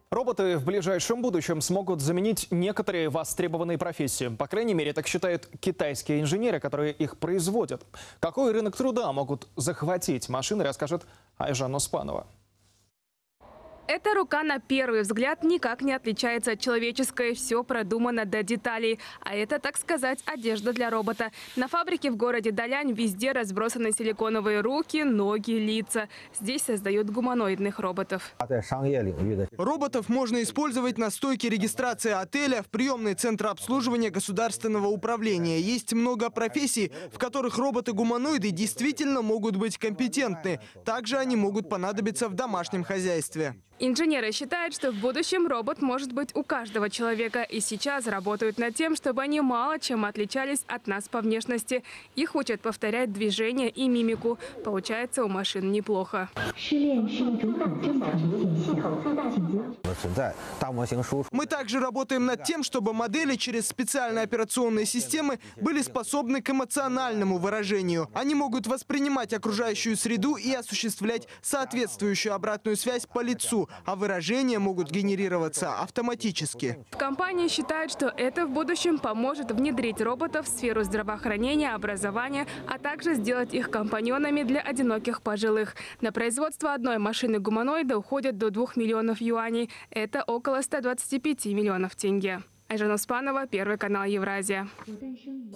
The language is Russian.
Роботы в ближайшем будущем смогут заменить некоторые востребованные профессии. По крайней мере, так считают китайские инженеры, которые их производят. Какой рынок труда могут захватить машины, расскажет Айжан Оспанова. Эта рука на первый взгляд никак не отличается от человеческой. Все продумано до деталей. А это, так сказать, одежда для робота. На фабрике в городе Далянь везде разбросаны силиконовые руки, ноги, лица. Здесь создают гуманоидных роботов. Роботов можно использовать на стойке регистрации отеля, в приемной центра обслуживания государственного управления. Есть много профессий, в которых роботы-гуманоиды действительно могут быть компетентны. Также они могут понадобиться в домашнем хозяйстве. Инженеры считают, что в будущем робот может быть у каждого человека. И сейчас работают над тем, чтобы они мало чем отличались от нас по внешности. Их учат повторять движения и мимику. Получается у машин неплохо. Мы также работаем над тем, чтобы модели через специальные операционные системы были способны к эмоциональному выражению. Они могут воспринимать окружающую среду и осуществлять соответствующую обратную связь по лицу, а выражения могут генерироваться автоматически. В компании считают, что это в будущем поможет внедрить роботов в сферу здравоохранения, образования, а также сделать их компаньонами для одиноких пожилых. На производство одной машины-гуманоида уходит до 2 миллионов юаней. Это около 125 миллионов тенге. Айжан Оспанова, Первый канал Евразия.